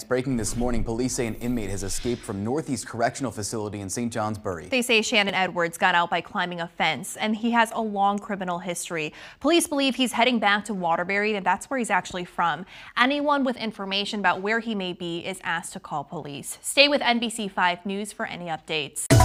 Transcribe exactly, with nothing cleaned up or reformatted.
breaking this morning. Police say an inmate has escaped from Northeast Correctional Facility in Saint Johnsbury. They say Shannon Edwards got out by climbing a fence, and he has a long criminal history. Police believe he's heading back to Waterbury, and that's where he's actually from. Anyone with information about where he may be is asked to call police. Stay with N B C five News for any updates.